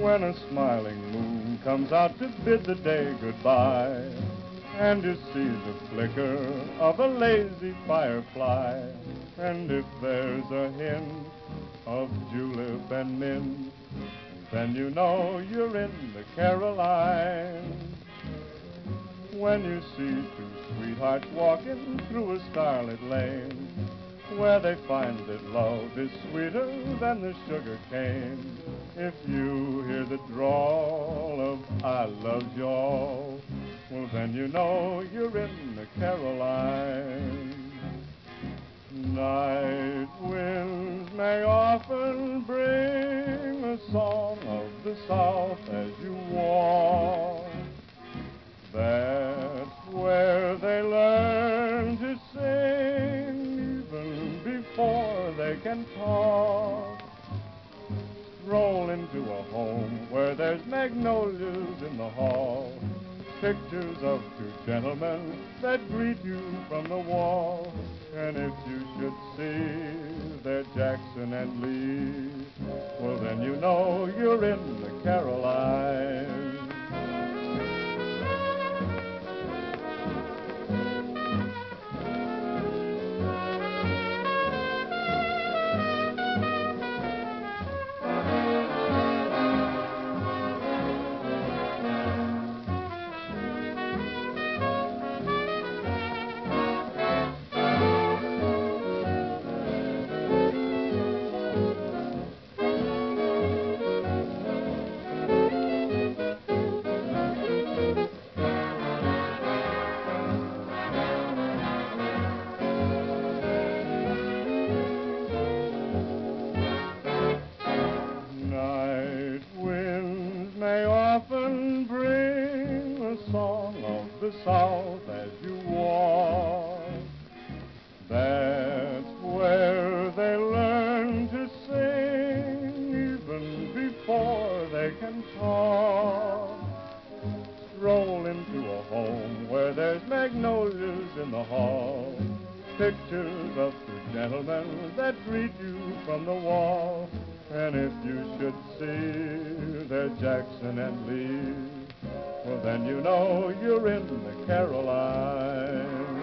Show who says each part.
Speaker 1: when a smiling moon comes out to bid the day goodbye, and you see the flicker of a lazy firefly, and if there's a hint of julep and mint, then you know you're in the Carolines. When you see two sweethearts walking through a starlit lane, where they find that love is sweeter than the sugar cane, if you hear the drawl of I love you all, well then you know you're in the Carolines. Night winds may often bring a song of the South as you walk. That's where they learn to sing even before they can talk. Stroll into a home where there's magnolias in the hall, pictures of two gentlemen that greet you from the wall. And if you should see their Jackson and Lee, well then you know you're in the Carolines. South as you walk. That's where they learn to sing even before they can talk. Stroll into a home where there's magnolias in the hall, pictures of two gentlemen that greet you from the wall. And if you should see their Jackson and Lee, well then you know you're in the Carolines.